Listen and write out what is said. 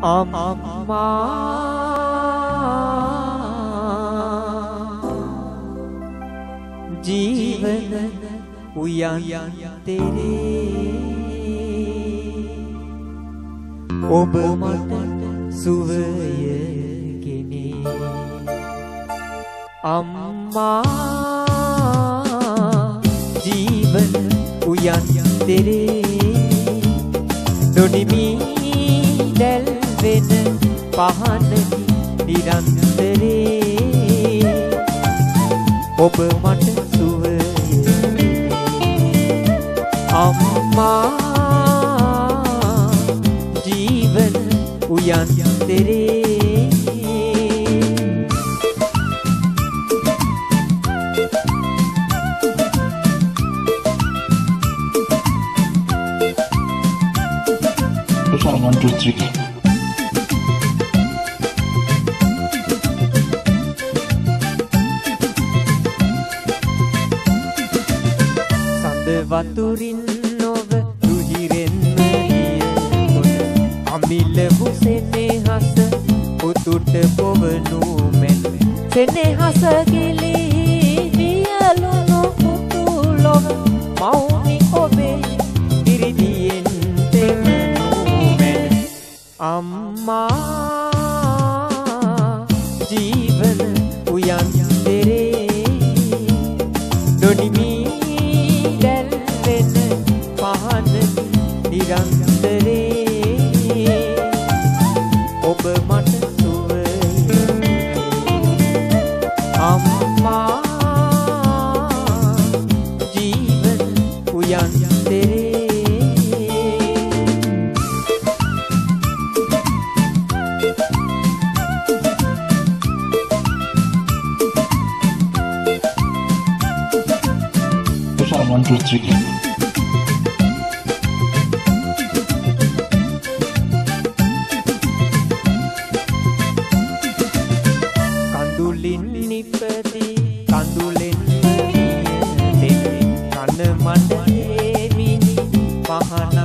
අම්මා ජීවන උයන් තෙරේ ඔබ මට සුවය ගෙනේ අම්මා ජීවන උයන් තෙරේ නොනිමි දැල් වෙන පහන නිරන්තරේ ඔබ මට සුවය අම්මා ජීවන උයන් තෙරේ One, two, three. සඳ වතුරින් නොව රුහිරෙන් ගිය කොට අමිල හුසෙනෙහස උතුට පොවනු මෙන් සෙනෙහස ගිලී වියලුණු පුතුලොව මෞනි ඔබේ ඉරිදියෙන් තෙමනු මෙන් අම්මා ජීවන උයන් තෙරේ නොනිමි දැල් වෙන පහන නිරන්තරේ ඔබ මට සුවය අම්මා ජීවන උයන් තෙරේ One, two, three. කඳුලින් නිපදී කඳුලෙන් දෙන්නේ කන මඩේ මිනි පහන